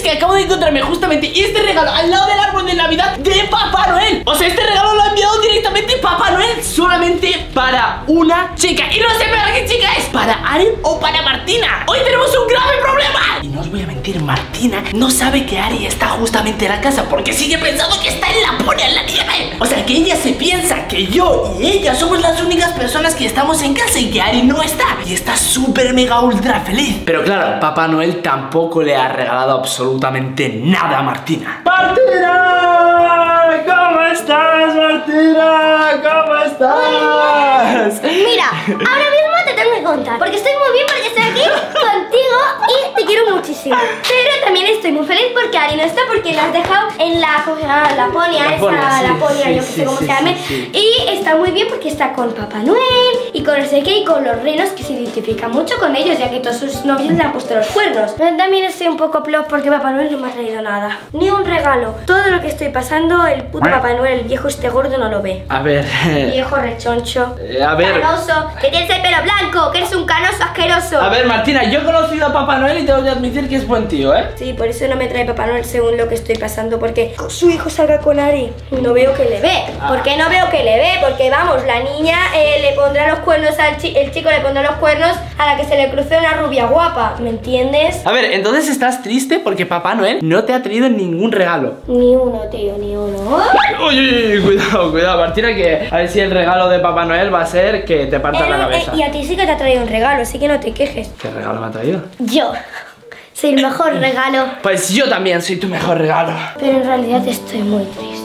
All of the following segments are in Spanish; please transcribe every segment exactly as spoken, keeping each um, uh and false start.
que acabo de encontrarme justamente este regalo al lado del árbol de Navidad de Papá Noel. O sea, este regalo lo ha enviado directamente Papá Noel solamente para una chica. Y no sé para qué chica es, para Ari o para Martina. Hoy tenemos un grave problema. Y no os voy a mentir, Martina no sabe que Ari está justamente en la casa porque sigue pensando que está en Laponia, en la nieve. O sea, que ella se piensa que yo y ella somos las únicas personas que estamos en casa y que Ari no está. Y está súper mega ultra feliz. Pero claro, Papá Noel tampoco le ha regalado absolutamente nada a Martina. ¡Martina! ¿Cómo estás, Martina? ¿Cómo estás? Mira, ahora mismo te tengo que contar, porque estoy muy bien porque estoy aquí contigo y te quiero muchísimo. Pero también estoy muy feliz porque Ari no está, porque la has dejado en la, ¿cómo se llama? Laponia, Laponia, esa sí, Laponia, sí, yo que sí, sé cómo sí, se llame. sí, sí. Y está muy bien porque está con Papá Noel y con no sé qué y con los renos, que se identifica mucho con ellos, ya que todos sus novios le han puesto los cuernos. Pero también estoy un poco plop porque Papá Noel no me ha traído nada, ni un regalo. Todo lo que estoy pasando, el puto Papá Noel, el viejo este gordo, no lo ve. A ver, Viejo rechoncho, eh, a ver, canoso, que tienes el pelo blanco, que eres un canoso asqueroso. a ver, Martina, yo he conocido a Papá Noel y tengo que admitir que es buen tío, ¿eh? Sí, por eso no me trae Papá Noel según lo que estoy pasando, porque su hijo salga con Ari, no veo que le ve. ¿Por qué no veo que le ve? Porque vamos, la niña eh, le pondrá los cuernos al chico, el chico le pondrá los cuernos a la que se le cruce una rubia guapa, ¿me entiendes? A ver, entonces estás triste porque Papá Noel no te ha traído ningún regalo. Ni uno, tío, ni uno. Uy, uy, uy, cuidado, cuidado, Martina, que a ver si el regalo de Papá Noel va a ser que te parta Eh, la eh, cabeza. y a ti sí que te ha traído un regalo, así que no te quejes. ¿Qué regalo me ha traído? Yo soy el mejor regalo, Pues yo también soy tu mejor regalo. pero en realidad estoy muy triste.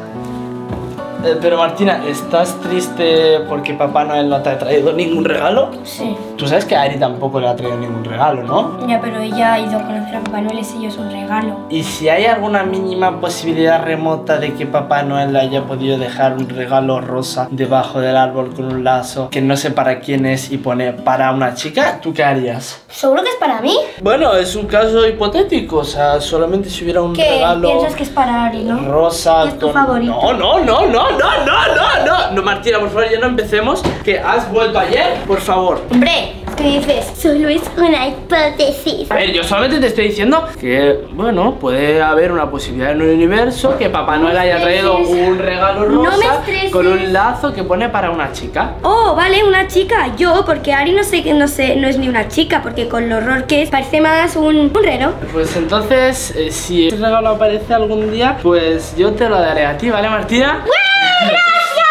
Eh, pero Martina, ¿estás triste porque Papá Noel no te ha traído ningún regalo? Sí. Tú sabes que a Ari tampoco le ha traído ningún regalo, ¿no? Ya, pero ella ha ido a conocer a Papá Noel, ese yo es un regalo. Y si hay alguna mínima posibilidad remota de que Papá Noel le haya podido dejar un regalo rosa debajo del árbol con un lazo que no sé para quién es y pone para una chica, ¿tú qué harías? ¿Seguro que es para mí? Bueno, es un caso hipotético, o sea, solamente si hubiera un ¿Qué? regalo Piensas que es para Ari, ¿no? rosa ¿Qué es tu con... favorito? No, no, no, no, no, no, no, no. No, Martina, por favor, ya no empecemos. Que has vuelto ayer, por favor. Hombre, ¿qué dices? Solo es una hipótesis. A ver, yo solamente te estoy diciendo que, bueno, puede haber una posibilidad en un universo que Papá Noel haya traído un regalo No me rosa estreses. con un lazo que pone para una chica. Oh, vale, una chica. Yo, porque Ari no sé que no sé, no es ni una chica, porque con lo horror que es, parece más un, un reno. Pues Entonces, eh, si ese regalo aparece algún día, pues yo te lo daré a ti, ¿vale, Martina? ¡Gracias!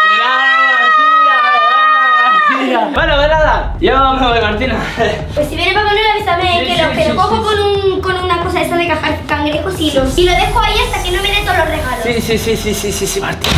Martina. Bueno, pues nada, yo me voy, Martina. Pues si viene Papá Noel, avísame Sí, que, sí, lo, que sí, lo cojo sí, con, un, con una cosa esa de cajar cangrejos y, los, y lo dejo ahí hasta que no me dé todos los regalos. Sí, sí, sí, sí, sí, sí, sí, Martina.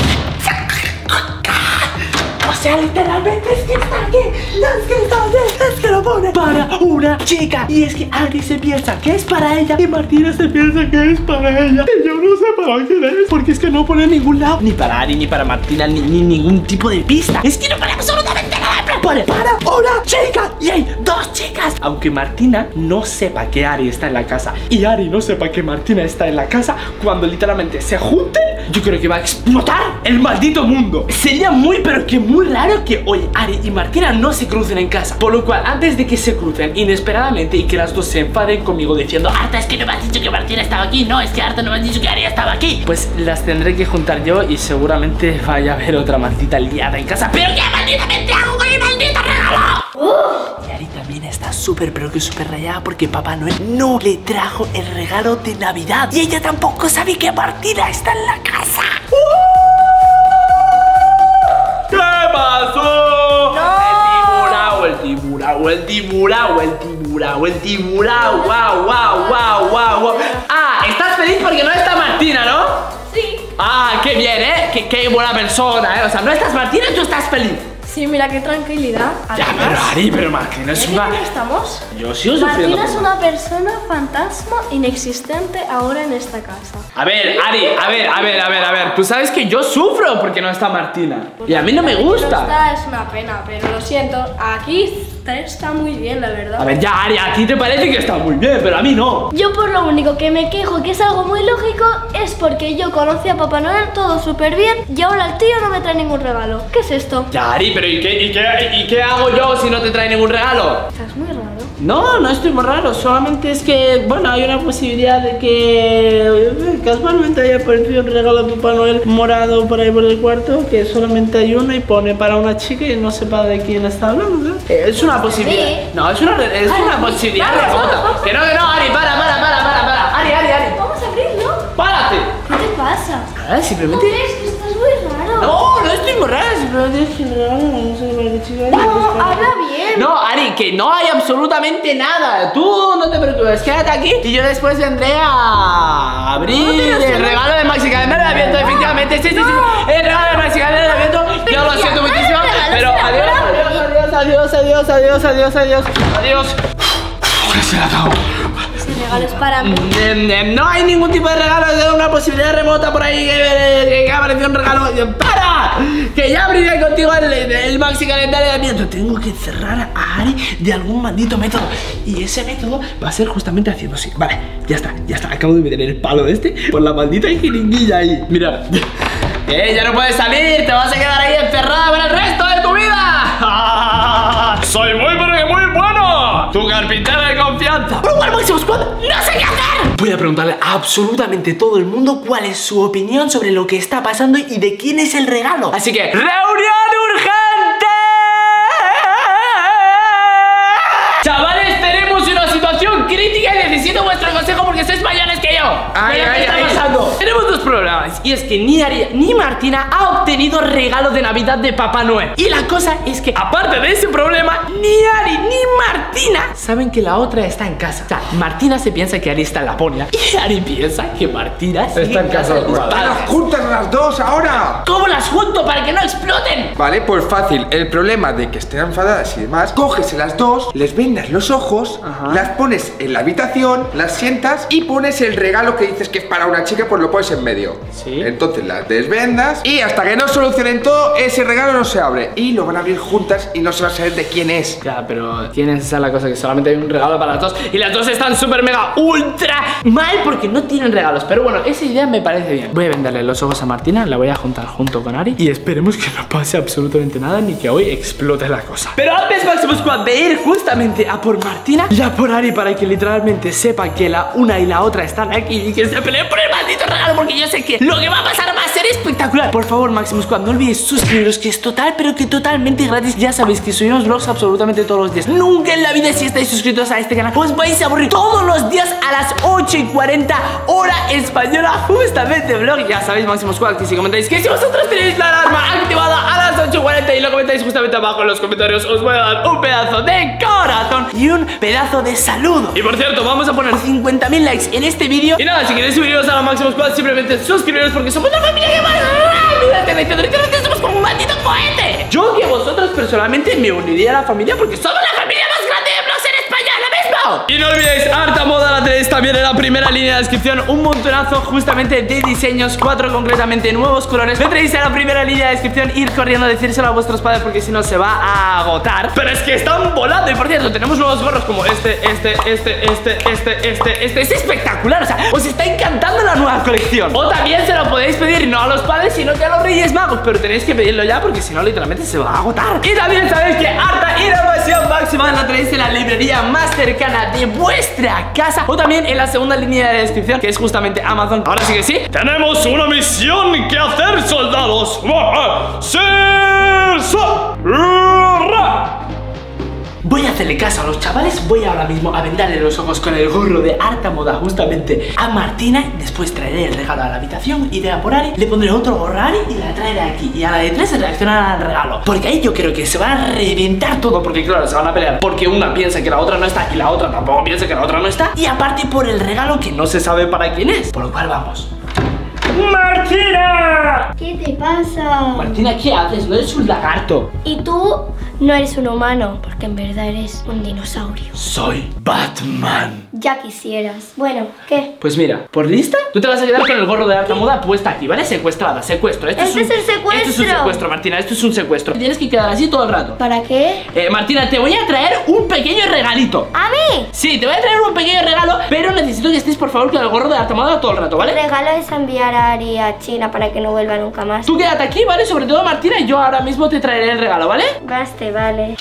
O sea, literalmente es que está aquí. Es que está aquí. Es que lo pone para una chica. Y es que Ari se piensa que es para ella y Martina se piensa que es para ella. Y yo no sé para quién es, porque es que no pone en ningún lado, ni para Ari, ni para Martina, ni, ni ningún tipo de pista. Es que no pone absolutamente nada. Pone para una chica y hay dos chicas. Aunque Martina no sepa que Ari está en la casa y Ari no sepa que Martina está en la casa, cuando literalmente se junten, yo creo que va a explotar el maldito mundo. Sería muy pero que muy raro que hoy Ari y Martina no se crucen en casa. Por lo cual, antes de que se crucen inesperadamente y que las dos se enfaden conmigo diciendo: Arta, es que no me has dicho que Martina estaba aquí. No, es que Arta no me has dicho que Ari estaba aquí. Pues las tendré que juntar yo y seguramente vaya a haber otra maldita liada en casa. ¿Pero qué malditamente hago con el maldito regalo? Y Ari también está súper pero que súper rayada porque Papá Noel no le trajo el regalo de Navidad. Y ella tampoco sabe que Martina está en la casa. ¿Qué pasó? No. El tiburao, el tiburao, el tiburao, el tiburao, wow, wow, wow, wow, wow. Ah, ¿estás feliz porque no está Martina, no? Sí. Ah, qué bien, ¿eh? Qué, qué buena persona, ¿eh? O sea, no estás Martina y tú estás feliz. Sí, mira qué tranquilidad. Ya, pero Ari, pero Martina es una... ¿Cómo estamos? Yo sigo sufriendo. Martina es una persona fantasma inexistente ahora en esta casa. A ver, Ari, a ver, a ver, a ver, a ver. Tú sabes que yo sufro porque no está Martina. Y a mí no me Que no gusta. está, es una pena, pero lo siento. Aquí está muy bien, la verdad. A ver, ya, Ari, a ti te parece que está muy bien, pero a mí no. Yo por lo único que me quejo, que es algo muy lógico, es porque yo conocí a Papá Noel todo súper bien y ahora el tío no me trae ningún regalo. ¿Qué es esto? Ya, Ari, pero pero ¿y qué, y, qué, ¿y qué hago yo si no te trae ningún regalo? Estás muy raro. No, no estoy muy raro, solamente es que, bueno, hay una posibilidad de que casualmente haya aparecido un regalo de Papá Noel morado por ahí por el cuarto, que solamente hay uno y pone para una chica y no sepa de quién está hablando, ¿sabes? Eh, es una posibilidad. Sí. No, es una, es una posibilidad Vamos, remota. vamos, vamos. Que no, que no, Ari, para, para, para, para, para. Ari, Ari, Ari. Vamos a abrirlo. ¡Párate! ¿Qué te pasa? Ah, simplemente. ¿Cómo ves que estás muy raro? No, no estoy muy raro, simplemente es que el regalo no sé para qué chica. No, habla bien. No, Ari, que no hay absolutamente nada. Tú no te preocupes, quédate aquí y yo después vendré a abrir No, el regalo de Maxi Cadena de Aviento. Efectivamente, sí, sí, sí. El regalo de Maxi Cadena de Aviento. Yo lo siento muchísimo, pero adiós, adiós, adiós, adiós, adiós, adiós, adiós, adiós. Se la acabo. Ese regalo es para mí. No hay ningún tipo de regalo, es una posibilidad remota por ahí que, que apareció un regalo. ¡Para! Que ya abriré contigo el, el Maxi Calendario de Adviento. Tengo que cerrar a Ari de algún maldito método. Y ese método va a ser justamente haciendo así. Vale, ya está, ya está. Acabo de meter el palo este por la maldita jeringuilla ahí. Mira. Eh, ya no puedes salir, te vas a quedar ahí encerrada por el resto de tu vida. Soy muy pero que muy bueno. Tu carpintero de confianza. Pero bueno, Máximo Squad, no sé qué hacer. Voy a preguntarle a absolutamente todo el mundo cuál es su opinión sobre lo que está pasando y de quién es el regalo. Así que, ¡reunión urgente! Chavales, tenemos una situación crítica y necesito vuestro consejo porque sois mayores que yo. Ay, Mira ay, qué está ay. pasando. Tenemos dos problemas y es que ni Ari ni Martina ha obtenido regalo de Navidad de Papá Noel. Y la cosa es que, aparte de ese problema, ni Ari ni Martina saben que la otra está en casa. O sea, Martina se piensa que Ari está en Laponia y Ari piensa que Martina sigue Está en casa de sus ocupada. padres. ¡Las juntas las dos ahora! ¿Cómo las junto para que no exploten? Vale, pues fácil. El problema de que estén enfadadas y demás, coges a las dos, les vendas los ojos, Ajá. las pones en la habitación, las sientas y pones el regalo que dices que es para una chica, pues lo pones en medio. Sí. Entonces las desvendas y hasta que no solucionen todo, ese regalo no se abre. Y lo van a abrir juntas y no se va a saber de quién es. Ya, pero tienes esa la cosa que solamente hay un regalo para las dos y las dos están súper mega ultra mal porque no tienen regalos. Pero bueno, esa idea me parece bien. Voy a venderle los ojos a Martina, la voy a juntar junto con Ari y esperemos que no pase absolutamente nada ni que hoy explote la cosa. Pero antes, Máximo Squad, de ir justamente a por Martina y a por Ari para que literalmente sepa que la una y la otra están aquí y que se peleen por el maldito regalo porque yo sé que lo que va a pasar va a ser espectacular. Por favor, Máximo Squad, no olvidéis suscribiros, que es total pero que totalmente gratis. Ya sabéis que subimos vlogs absolutamente todos los días. Nunca en la vida, si estáis suscritos a este canal, os vais a aburrir. Todos los días a las ocho y cuarenta hora española, justamente vlog. Ya sabéis, Máximo Squad, que si comentáis que si vosotros tenéis la alarma activada a las ocho y cuarenta y lo comentáis justamente abajo en los comentarios, os voy a dar un pedazo de corazón y un pedazo de saludo. Y por cierto, vamos a poner cincuenta mil likes en este vídeo. Y nada, si queréis subiros a la Máximo Squad, simplemente suscribiros porque somos la familia que más rápida te dice, literalmente somos como un maldito cohete. Yo que vosotros personalmente me uniría a la familia porque somos la familia más grande de vlogs en España, ¿lo mismo? Y no olvidéis, Arta Moda la tenéis también en la primera línea de descripción. Un montonazo justamente de diseños, cuatro concretamente nuevos colores. Me tenéis en la primera línea de descripción. Ir corriendo a decírselo a vuestros padres porque si no se va a agotar. Pero es que están volando. Y por cierto, tenemos nuevos gorros como este, este, este, este, este, este, este. Es espectacular, o sea, os está encantando la nueva colección. O también se lo podéis pedir no a los padres, sino que a los Reyes Magos. Pero tenéis que pedirlo ya porque si no literalmente se va a agotar. Y también sabéis que Arta Innovación Máxima la tenéis en la librería más cercana de vuestra casa o también en la segunda línea de descripción, que es justamente Amazon. Ahora sí que sí, tenemos una misión que hacer, soldados. Voy a hacerle caso a los chavales. Voy ahora mismo a vendarle los ojos con el gorro de Arta Moda justamente a Martina. Después traeré el regalo a la habitación, iré a por Ari, le pondré otro gorro a Ari y la traeré aquí. Y a la de tres se reaccionará al regalo, porque ahí yo creo que se va a reventar todo. Porque claro, se van a pelear porque una piensa que la otra no está y la otra tampoco piensa que la otra no está. Y aparte por el regalo que no se sabe para quién es. Por lo cual vamos. ¡Martina! ¿Qué te pasa? Martina, ¿qué haces? No eres un lagarto. ¿Y tú No eres un humano, porque en verdad eres un dinosaurio. Soy Batman. Ya quisieras. Bueno, ¿qué? Pues mira, ¿por lista? Tú te vas a quedar con el gorro de tartamuda puesta aquí, ¿vale? Secuestrada, secuestro. Esto Este es, un, es el secuestro. Esto es un secuestro, Martina, esto es un secuestro. Tienes que quedar así todo el rato. ¿Para qué? Eh, Martina, te voy a traer un pequeño regalito. ¿A mí? Sí, te voy a traer un pequeño regalo, pero necesito que estés por favor con el gorro de tartamuda todo el rato, El ¿vale? regalo es enviar a Ari a China para que no vuelva nunca más. Tú quédate aquí, ¿vale? Sobre todo Martina, y yo ahora mismo te traeré el regalo, ¿vale? Baste, vale.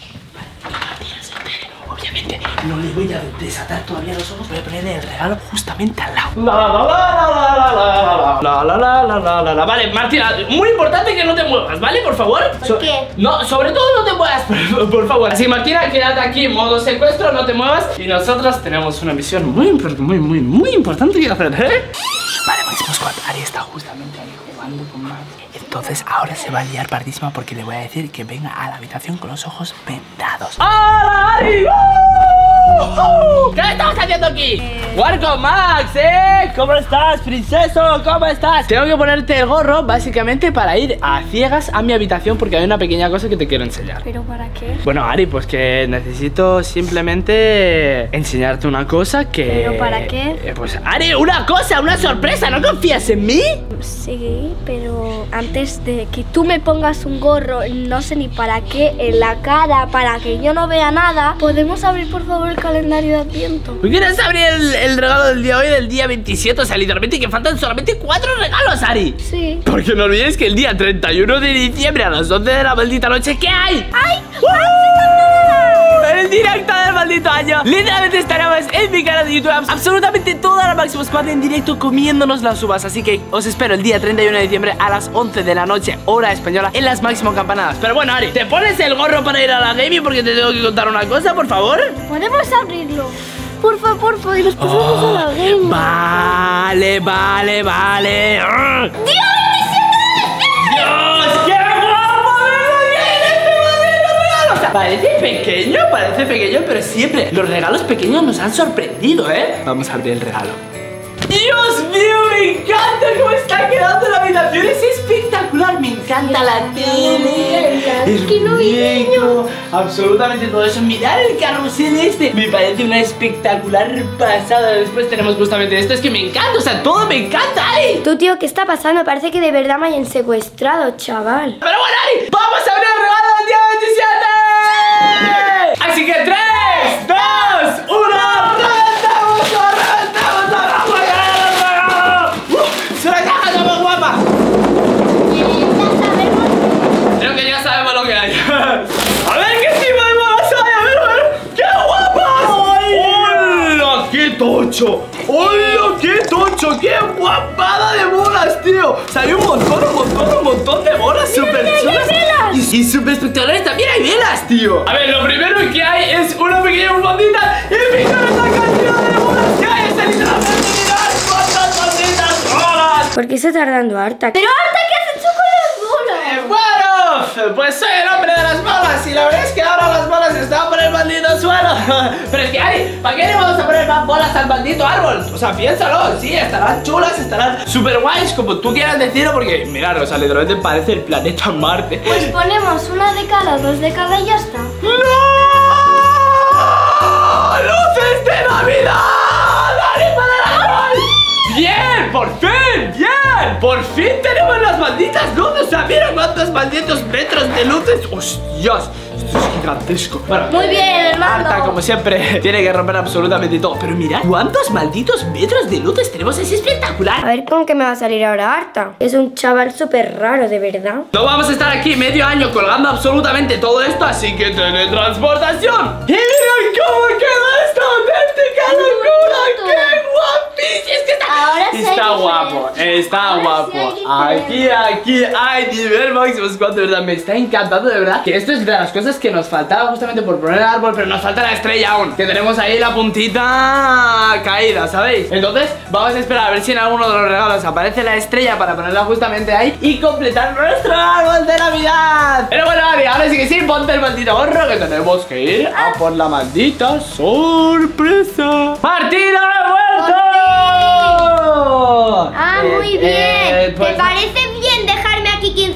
Obviamente no le voy a desatar todavía los ojos. Voy a ponerle el regalo justamente al lado. La la la la la la la la la la la la la. Vale, Martina, muy importante que no te muevas, ¿vale? Por favor. ¿Por qué? No, sobre todo no te muevas, por, por favor. Así, Martina, quédate aquí en modo secuestro, no te muevas. Y nosotros tenemos una misión muy importante, muy, muy, muy importante que hacer, ¿eh? Vale, Máximo Squad, Ari está justamente ahí jugando con Max. Entonces ahora se va a liar pardísima porque le voy a decir que venga a la habitación con los ojos vendados. ¡Hola, Ari! ¡Uh! ¿Qué estás haciendo aquí? Eh... ¡Jugar con Max, eh! ¿Cómo estás, princeso? ¿Cómo estás? Tengo que ponerte el gorro básicamente para ir a ciegas a mi habitación porque hay una pequeña cosa que te quiero enseñar. ¿Pero para qué? Bueno, Ari, pues que necesito simplemente enseñarte una cosa que... ¿Pero para qué? Eh, pues Ari, una cosa, una sorpresa, ¿no confías en mí? Sí, pero antes de que tú me pongas un gorro, no sé ni para qué, en la cara, para que yo no vea nada, ¿podemos abrir por favor el calendario de Adviento? ¿Quieres abrir el, el regalo del día de hoy, del día veintisiete? O sea, literalmente que faltan solamente cuatro regalos, Ari. Sí. Porque no olvides que el día treinta y uno de diciembre a las once de la maldita noche, ¿qué hay? ¡Ay! ¡Uh! El directo del maldito año. Literalmente estaremos en mi canal de YouTube absolutamente toda la Máximo Squad en directo comiéndonos las uvas. Así que os espero el día treinta y uno de diciembre a las once de la noche, hora española, en las Máximo Campanadas. Pero bueno, Ari, ¿te pones el gorro para ir a la gaming? Porque te tengo que contar una cosa, por favor. ¿Podemos abrirlo? Porfa, porfa, y nos pasamos Oh, a la gaming. vale, vale, vale. ¡Dios! ¡Dios! ¡Qué guapo! Parece pequeño, parece pequeño, pero siempre los regalos pequeños nos han sorprendido, ¿eh? Vamos a abrir el regalo. ¡Dios mío! Me encanta cómo está quedando la habitación. Es espectacular. Me encanta la tele. Es que no rico. Absolutamente todo eso. Mirad el carrusel este. Me parece una espectacular pasada. Después tenemos justamente esto. Es que me encanta. O sea, todo me encanta, Ari. Tú, tío, ¿qué está pasando? Parece que de verdad me hayan secuestrado, chaval. Pero bueno, Ari, vamos a abrir el regalo del día veintisiete. Así que tres, dos, uno. ¡Reventamos, reventamos, reventamos! ¡Se la caja está muy guapa! Creo que ya sabemos lo que hay. A ver qué tipo de bolas hay, a ver, a ver. ¡Qué guapas! ¡Hola, qué tocho! ¡Hola, qué tocho! ¡Qué guapada de bolas, tío! O sea, hay un montón, un montón, un montón de bolas súper chulas. Y, y súper espectaculares también hay velas, tío. A ver, lo primero que hay es una pequeña bombondita. Y fijaros la cantidad de bolas que hay. Está literalmente, mirad cuántas malditas bolas. ¿Por qué está tardando harta? Pero harta, ¿qué has hecho con las bolas? Eh, bueno, pues soy el hombre de las bolas. Y la verdad es que ahora las bolas están por el maldito suelo. Pero es que, Ari, ¿para qué le vamos a poner más bolas al maldito árbol? O sea, piénsalo, sí, estarán chulas, estarán súper guays, como tú quieras decirlo. Porque, mirad, o sea, literalmente parece el planeta Marte. Pues ponemos una de cada, dos de cada y ya está. ¡No! ¡Luces de Navidad! ¡Ari, para el árbol! ¡Bien! ¡Por fin! ¡Bien! ¡Por fin tenemos las malditas luces! O sea, mira cuántos malditos metros de luces. ¡Hostias! Esto es gigantesco. Bueno, Muy bien, hermano. Arta, como siempre, tiene que romper absolutamente todo. Pero mirad cuántos malditos metros de luces tenemos. Es espectacular. A ver con qué me va a salir ahora harta. Es un chaval súper raro, de verdad. No vamos a estar aquí medio año colgando absolutamente todo esto, así que teletransportación. ¡Y mira cómo queda esta auténtica locura! ¡Qué guapísimo! Es que está, Ahora sí hay está guapo, diferencia. está Ahora guapo. sí hay Aquí, diferencia. aquí hay nivel Máximo Squad, de verdad. Me está encantando, de verdad. Que esto es de las cosas que nos faltaba justamente por poner el árbol, pero nos falta la estrella aún. Que tenemos ahí la puntita caída, ¿sabéis? Entonces, vamos a esperar a ver si en alguno de los regalos aparece la estrella para ponerla justamente ahí y completar nuestro árbol de Navidad. Pero bueno, Ari, ahora sí que sí, ponte el maldito gorro que tenemos que ir a por la maldita sorpresa. ¡Martina, ha vuelto! Ah, muy Eh, bien. eh, pues- ¿Te parece bien dejarme aquí quince minutos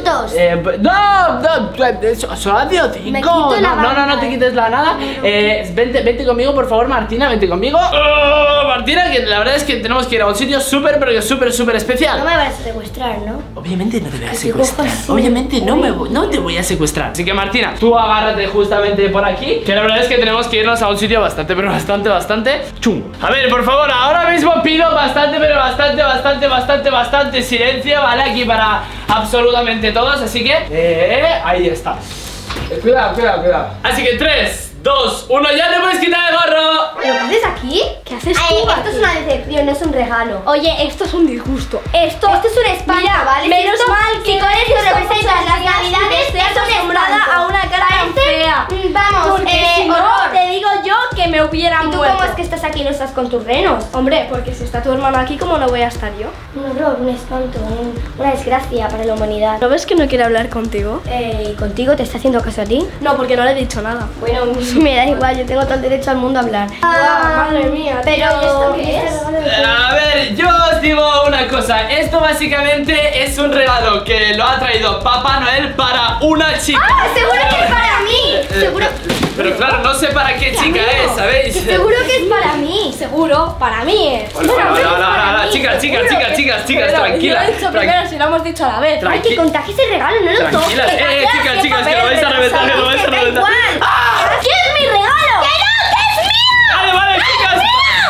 puntos. Eh, no, no, so- solo ha sido cinco. Me quito la No, no, no, no banda, te eh. quites la nada. Eh, vente, vente conmigo, por favor, Martina, vente conmigo. Oh, Martina, que la verdad es que tenemos que ir a un sitio súper, pero que súper, súper especial. No me vas a secuestrar, ¿no? Obviamente no te voy a Que te secuestrar. cojas, sí. Obviamente no, me, voy- no te voy a secuestrar. Así que Martina, tú agárrate justamente por aquí, que la verdad es que tenemos que irnos a un sitio bastante, pero bastante, bastante chungo. A ver, por favor, ahora mismo pido bastante, pero bastante, bastante, bastante, bastante silencio, ¿vale? Aquí para absolutamente todos. Así que, eh, ahí está. Eh, cuidado, cuidado, cuidado. Así que tres, dos, uno, ya te puedes quitar el gorro. ¿Pero qué haces aquí? ¿Qué haces Ay, tú esto aquí? es una decepción, no es un regalo. Oye, esto es un disgusto. Esto, Esto es un espanto, mira, ¿vale? menos Esto, mal que si con esto esto representas muchas las días navidades, y te estoy es un acostumbrada espanto. a una cara tan Parece- fea. Mm, Vamos, Porque eh, si no, horror. te digo yo que me hubiera ¿Y tú muerto. cómo es que estás aquí y no estás con tus renos? Hombre, porque si está tu hermano aquí, ¿cómo no voy a estar yo? Un horror, un espanto, un- una desgracia para la humanidad. ¿No ves que no quiere hablar contigo? Eh, ¿y contigo te está haciendo caso a ti? No, porque no le he dicho nada. Bueno, me da igual, yo tengo todo el derecho al mundo a hablar. Guau, madre mía, Pero, tío, ¿y esto qué ¿y este es? regalo de qué? A ver, yo os digo una cosa. Esto básicamente es un regalo que lo ha traído Papá Noel para una chica. ¡Ah, seguro que es para mí! Eh, Seguro, Pero claro, no sé para qué chica es, ¿sabéis? seguro que es para mí. Seguro, para mí es. Hola, hola, hola, hola, hola, chicas, chicas, chicas, chicas, chicas, Pero tranquila. yo lo he dicho tran- primero, si lo hemos dicho a la vez. Ay, tranqui- que contagies el regalo, no lo toques. Tranquilas, eh, eh, chicas, Qué chicas, que lo papel, vais a reventar, que lo vais a sabéis, reventar. Da igual. ¡Ah! ¿Qué es mi regalo? ¡Que no, que es mío! Vale, vale, chicas.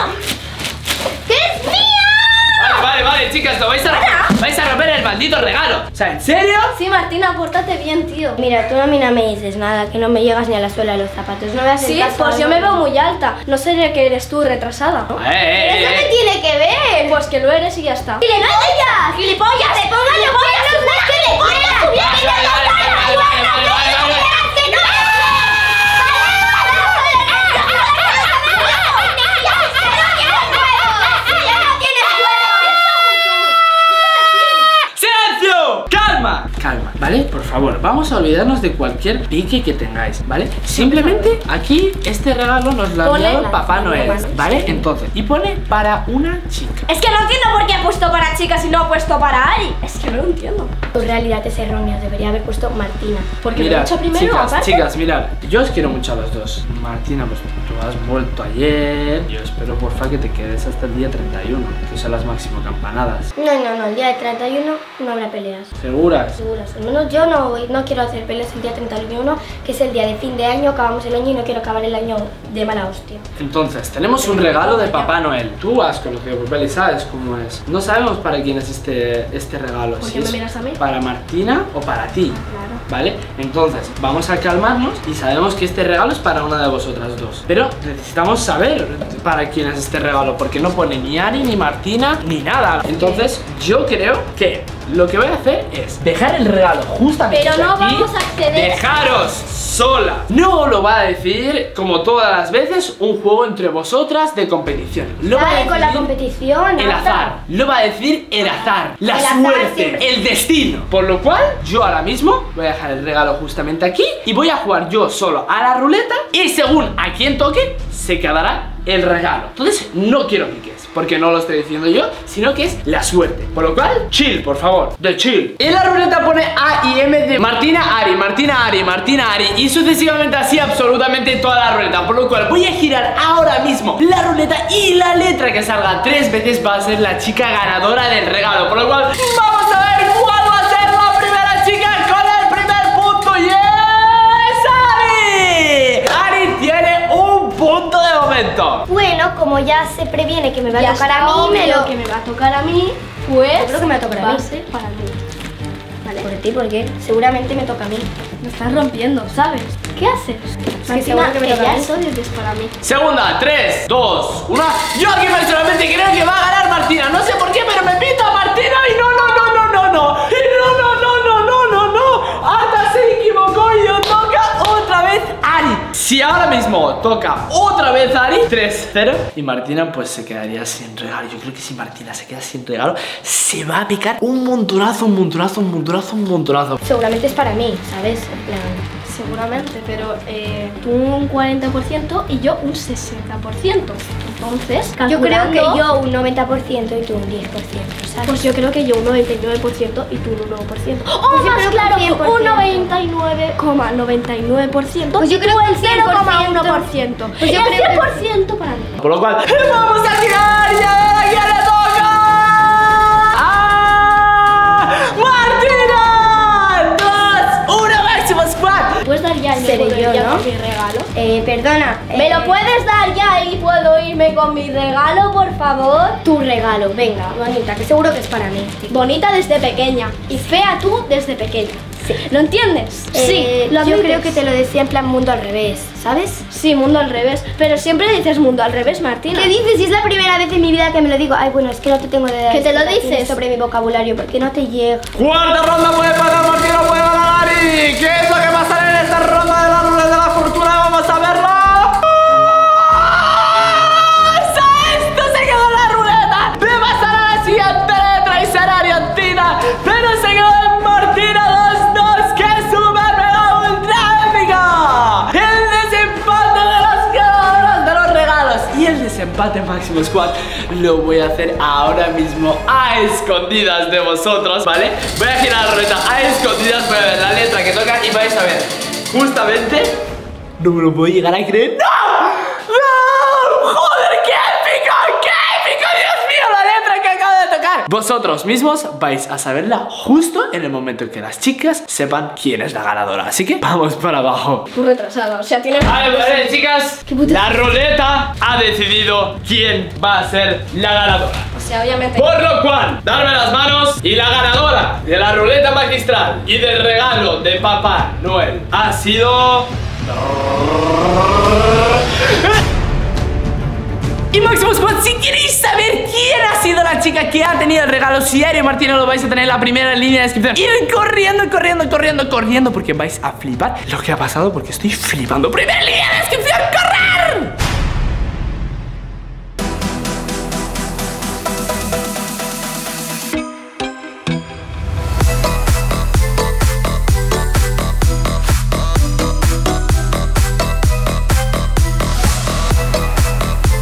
¡Que es mío! Vale, vale, vale, chicas, lo vais a vais a romper el maldito regalo. O sea, ¿en serio? Sí, Martina, pórtate bien, tío. Mira, tú a mí no me dices nada, que no me llegas ni a la suela de los zapatos. No me haces Sí, caso, pues yo ¿no? me veo muy alta. No sería que eres tú retrasada, ¿no? Eh, eh, ¿Eso eh, qué eh. tiene que ver? Pues que lo eres y ya está. ¡Gilipollas! ¡Gilipollas! ¡Te pongas gilipollas! ¡No es gilipollas! Vale, vale, vale, vale, vale, vale, vale, vale. ¡Que no! ¡Silencio! ¡Calma! Calma, ¿vale? Por favor, vamos a olvidarnos de cualquier pique que tengáis, ¿vale? Simplemente aquí este regalo nos lo ha Pone enviado la Papá firma, Noel, ¿vale? ¿vale? Entonces, y pone para una chica. Es que no entiendo por qué ha puesto para chicas y no ha puesto para Ari. Es que no lo entiendo. Tu realidad es errónea, debería haber puesto Martina. Porque lo he Mirad, dicho primero, chicas, aparte. chicas, mirad, yo os quiero mucho a los dos. Martina, pues tú has vuelto ayer. Yo espero, porfa, que te quedes hasta el día treinta y uno, que son las máximo campanadas. No, no, no, el día de treinta y uno no habrá peleas. ¿Seguras? Seguras, al menos yo no, voy- no quiero hacer peleas el día treinta y uno, que es el día de fin de año, acabamos el año y no quiero acabar el año de mala hostia. Entonces, tenemos un regalo de Papá Noel. Tú has conocido a Papel y sabes cómo es. No sabemos para quién es este, este regalo. ¿Por si qué me es miras a mí? para Martina o para ti. Claro. ¿Vale? Entonces, vamos a calmarnos y sabemos que este regalo es para una de vosotras dos. Pero necesitamos saber para quién es este regalo, porque no pone ni Ari, ni Martina, ni nada. Entonces, yo creo que lo que voy a hacer es dejar el regalo justamente Pero no aquí. vamos a acceder. Dejaros sola. No lo va a decir, como todas las veces, un juego entre vosotras de competición. Lo va a Dale con la decidir competición, el anda. azar. Lo va a decir el azar, la El azar suerte, siempre. el destino. Por lo cual, yo ahora mismo voy a dejar el regalo justamente aquí y voy a jugar yo solo a la ruleta y según a quien toque, se quedará el regalo. Entonces, no quiero piques, porque no lo estoy diciendo yo, sino que es la suerte. Por lo cual, chill, por favor, de chill. En la ruleta pone A y M de Martina, Ari, Martina, Ari, Martina, Ari y sucesivamente así absolutamente toda la ruleta. Por lo cual, voy a girar ahora mismo la ruleta y la letra que salga tres veces va a ser la chica ganadora del regalo. Por lo cual, vamos a ver cuál va a ser la primera chica con el primer punto. ¡Y es Ari! Ari tiene un punto de momento. Bueno, como ya se previene que me va a Ya tocar está a mí, me obvio lo... que me va a tocar a mí, pues Yo creo que me va a tocar a va mí. a ser para mí. Vale. Por ti, porque seguramente me toca a mí. Me estás rompiendo, ¿sabes? ¿Qué haces? que seguro que me toca a ya mí. es obvio que es para mí. Segunda, tres, dos, uno. Yo aquí personalmente creo que va a ganar Martina. No sé por qué, pero me pinta Martina y no, no, no, no, no, no. Y no, no, no, no, no, no, no. Hasta se equivocó y yo toca otra vez Ari. Si ahora mismo toca otra vez Ari, tres cero. Y Martina pues se quedaría sin regalo. Yo creo que si Martina se queda sin regalo, se va a picar un montonazo, un montonazo, un montonazo, un montonazo. Seguramente es para mí, ¿sabes? En plan, seguramente, pero eh, tú un cuarenta por ciento y yo un sesenta por ciento. Entonces, Yo creo que calculando, yo un noventa por ciento y tú un diez por ciento, ¿sabes? Pues yo creo que yo un noventa y nueve por ciento y tú un uno por ciento. Pues ¡Oh, yo más creo que claro! un cien por ciento. Un noventa y nueve coma noventa y nueve por ciento. Pues yo y creo tú que el un cien cero por coma ciento. uno por ciento. Pues yo y el creo que- cien por ciento para mí. Por lo cual, ¡vamos a tirar! ¡Y ahora quién le toca! ¡Ah! ¡Martina! ¡Dos! ¡Uno! ¡Máximo Squad! ¿Puedes dar ya y me Seré puedo ir yo, ya ¿no? con mi regalo? Eh, perdona. ¿Me eh, lo puedes dar ya y puedo irme con mi regalo, por favor? Tu regalo, venga, bonita, que seguro que es para mí. Bonita desde pequeña y fea tú desde pequeña. Sí. ¿Lo entiendes? Eh, sí, lo yo admites. creo que te lo decía en plan mundo al revés, ¿sabes? Sí, mundo al revés. Pero siempre dices mundo al revés, Martina. ¿Qué dices? Si es la primera vez en mi vida que me lo digo. Ay, bueno, es que no te tengo de dar ¿Que te lo explicaciones dices? sobre mi vocabulario porque no te llega. Cuarta ronda, puede pasar Martina, puede ganar Ari. ¿Qué es lo que pasará en esta ronda de la ruleta de la fortuna? Vamos a verlo. ¡Esto se quedó en la ruleta! De pasar a la siguiente letra y será Ariantina, pero se quedó en Martina dos dos. ¡Qué super mega ultra épica! El desempate de las ganadoras de los regalos y el desempate máximo squad lo voy a hacer ahora mismo a escondidas de vosotros, ¿vale? Voy a girar la ruleta a escondidas, voy a ver la letra que toca y vais a ver justamente. No me lo puedo llegar a creer. ¡No! ¡No! ¡Joder, qué épico! ¡Qué épico! ¡Dios mío! La letra que acabo de tocar. Vosotros mismos vais a saberla justo en el momento en que las chicas sepan quién es la ganadora. Así que vamos para abajo. Tú retrasada, o sea, tienes... Vale, vale, chicas. La ruleta ha decidido quién va a ser la ganadora. O sea, obviamente... Por lo cual, darme las manos y la ganadora de la ruleta magistral y del regalo de Papá Noel ha sido... Y Máximo Squad, si queréis saber quién ha sido la chica que ha tenido el regalo, si Ari y Martina lo vais a tener en la primera línea de descripción. Ir corriendo, corriendo, corriendo, corriendo, porque vais a flipar lo que ha pasado, porque estoy flipando. Primera línea de descripción, ¡corred!